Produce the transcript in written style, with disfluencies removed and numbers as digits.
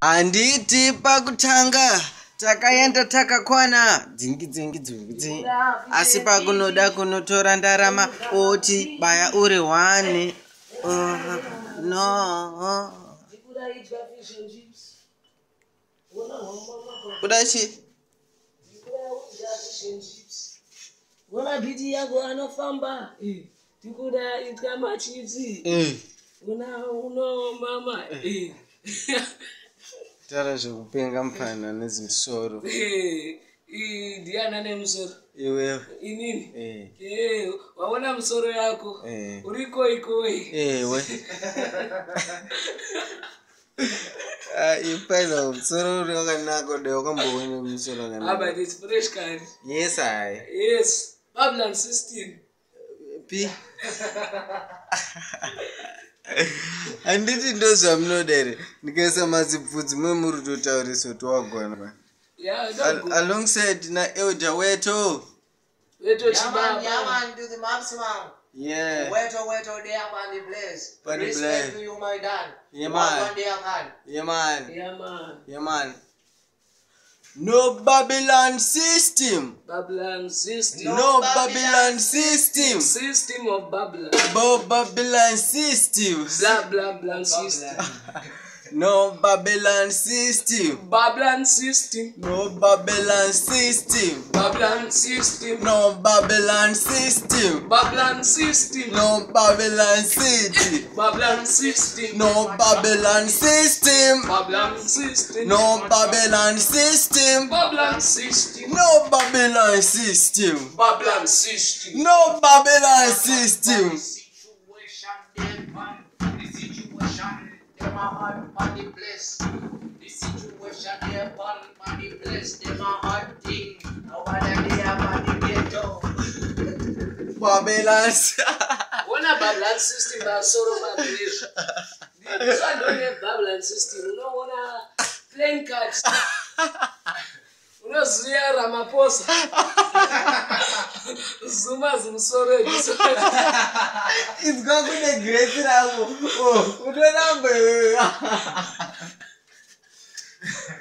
Handiti pakutanga takaenda takakwana dzingi asi pakunoda kunotora ndarama oti baya uri wane. No kudachi Wona biti yako anofamba tikuda itwa machipsi uno mama tara zvekupenga mupana nezimsoro Diana nemusoro iwewe inini waona musoro yako uriko ikoi ewe ipaila musoro uri wakanaka dai wakamboona musoro wakanaka but it's fresh card. yes Yes, Babylon system p handiti ndo zvamunoda here ndikaisa mazibvudzi memuri totaurisa kuti wagwana alongside naelder weto Yaman, do the maximum. yeah Weto there man the bless. Body Respect bless. to you my dad. Yeah, man. Yeah man. yeah man no Babylon system Babylon system no Babylon system system of Babylon Babylon system blah system no Babylon system Babylon system no Babylon system Babylon system no Babylon system Babylon system no Babylon city Babylon system no Babylon system Babylon system no Babylon system Babylon system no Babylon system Babylon system no Babylon system Them a hot money bless. The situation they upon money bless. Them a hot thing. Nobody they a money ghetto. Babylon Wona Babylon system ba soro ba believe. This one don't have Babylon system. You don't wanna playing cards. Unoziya Ramaphosa. Zuma zimsoro this one. it's going to be great rabo oh udonamba